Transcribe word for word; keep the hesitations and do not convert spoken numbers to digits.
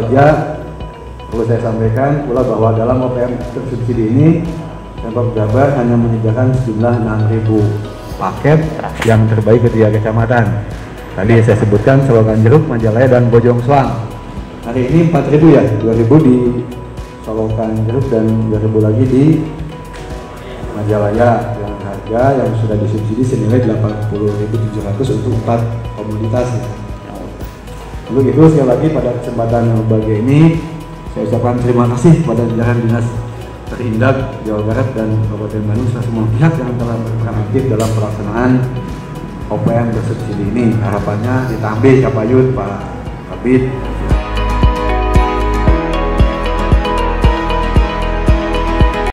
saja perlu saya sampaikan pula bahwa dalam O P M bersubsidi ini Pemprov Jabar hanya menyediakan sejumlah enam ribu paket yang terbaik ke tiga kecamatan. Tadi saya sebutkan Solokan Jeruk, Majalaya, dan Bojong Soang. Hari ini empat ribu ya, dua ribu di Solokan Jeruk dan dua ribu lagi di Majalaya, yang harga yang sudah disubsidi senilai delapan puluh ribu tujuh ratus untuk empat komoditas. Untuk itu sekali lagi pada kesempatan berbahagia ini saya ucapkan terima kasih kepada jajaran Dinas Perindak Jawa Barat dan Kabupaten Bandung serta semua pihak yang telah berperan aktif dalam pelaksanaan O P M bersubsidi ini. Harapannya ditambah kapayut Pak Kabid.